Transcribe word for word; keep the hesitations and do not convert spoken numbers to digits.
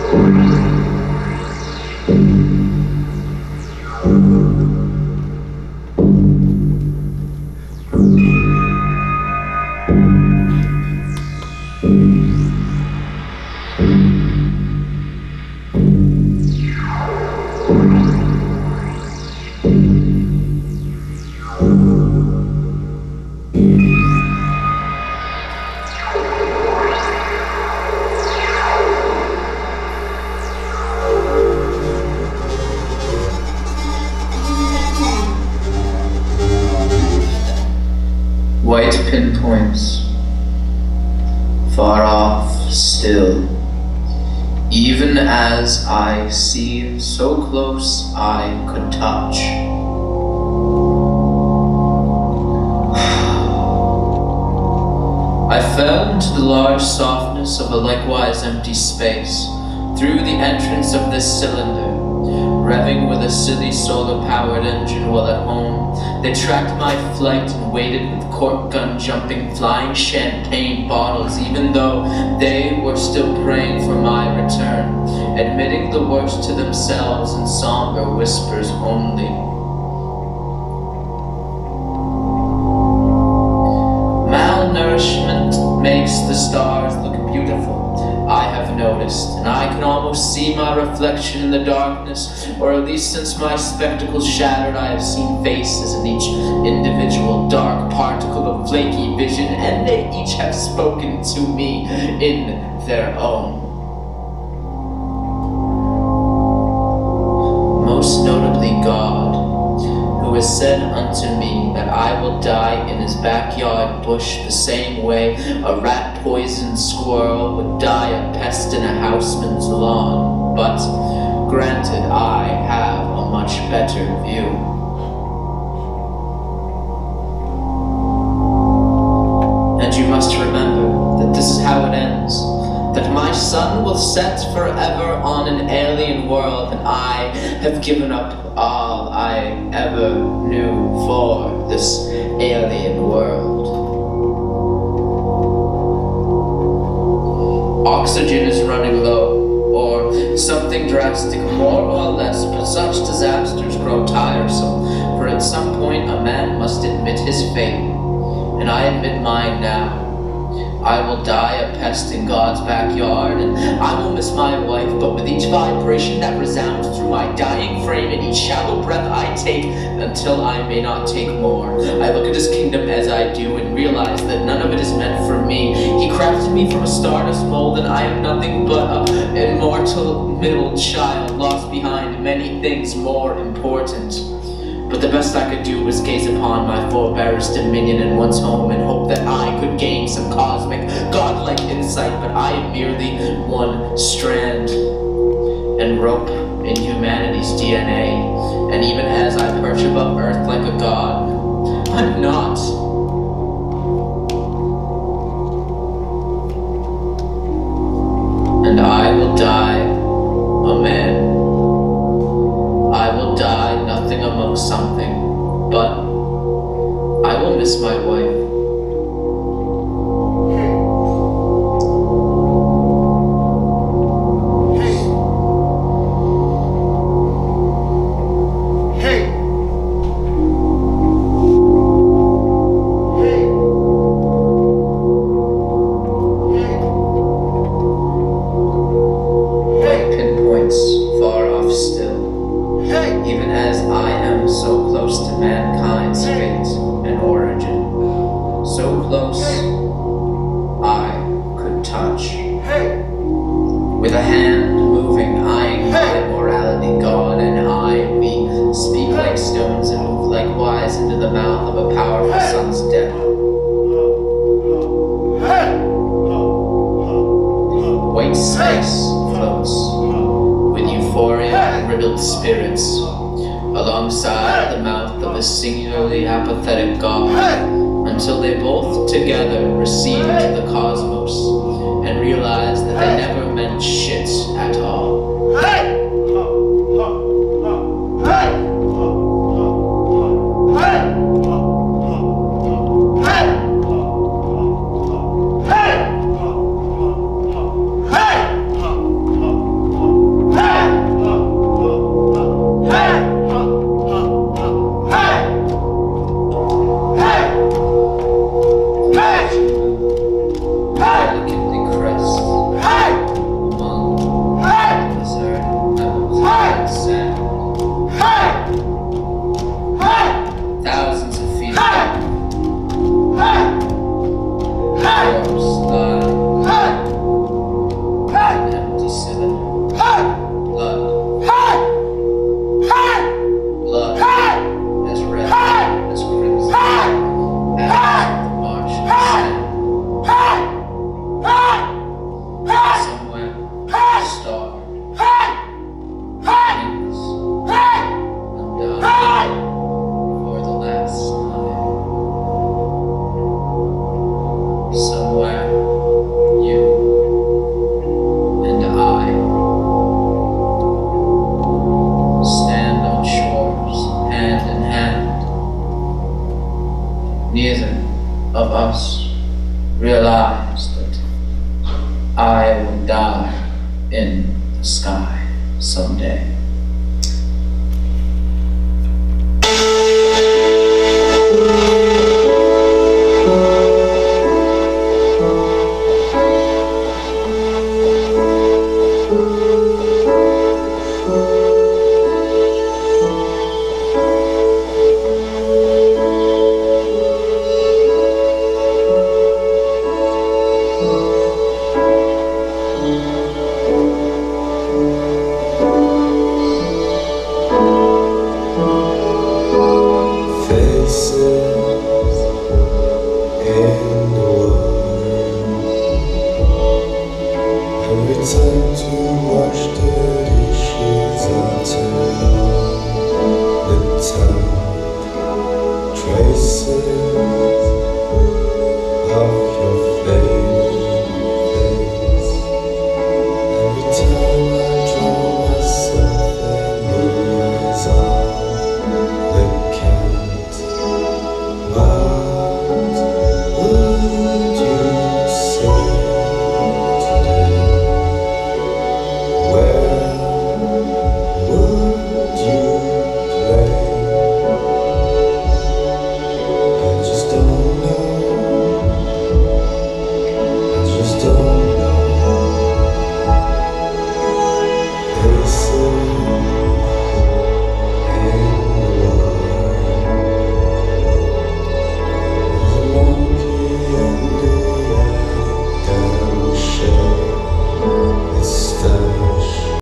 White pinpoints, far off still, even as I see so close I could touch. I fell into the large softness of a likewise empty space, through the entrance of this cylinder, revving with a silly solar-powered engine while at home. They tracked my flight and waited with cork gun jumping, flying champagne bottles, even though they were still praying for my return, admitting the worst to themselves in somber whispers only. Malnourishment makes the stars look beautiful, I have noticed, and I can almost see my reflection in the darkness, or at least since my spectacles shattered, I have seen faces in each individual dark particle of flaky vision, and they each have spoken to me in their own. Most notably God, who has said unto me that I will die in his backyard bush the same way a rat-poisoned squirrel would die of pest in a houseman's lawn. But, granted, I have a much better view. And you must remember that this is how it ends, that my sun will set forever on an alien world, and I have given up all I ever knew for this alien world. Oxygen is running low, or something drastic, more or less, but such disasters grow tiresome, for at some point a man must admit his fate, and I admit mine now. I will die a pest in God's backyard, and I will miss my wife, but with each vibration that resounds through my dying frame and each shallow breath I take until I may not take more, I look at his kingdom as I do and realize that none of it is meant for me. He crafted me from a stardust mold, and I am nothing but an immortal middle child lost behind many things more important. But the best I could do was gaze upon my forebear's dominion in one's home and hope that I could gain some cosmic, godlike insight, but I am merely one strand and rope in humanity's D N A, and even as I perch above Earth like a god, I'm not. And I will die a man. I will die nothing among something, but I will miss my wife. Even as I am so close to mankind's fate and origin, so close I could touch. With a hand moving, eyeing my morality, God and I, we speak like stones and move likewise into the mouth of a powerful sun's death. White space floats with euphoria and riddled spirits, alongside the mouth of a singularly apathetic God, until they both together recede into the cosmos and realize that they never meant shit at all. of us realize that I will die in the sky someday. Every time to wash the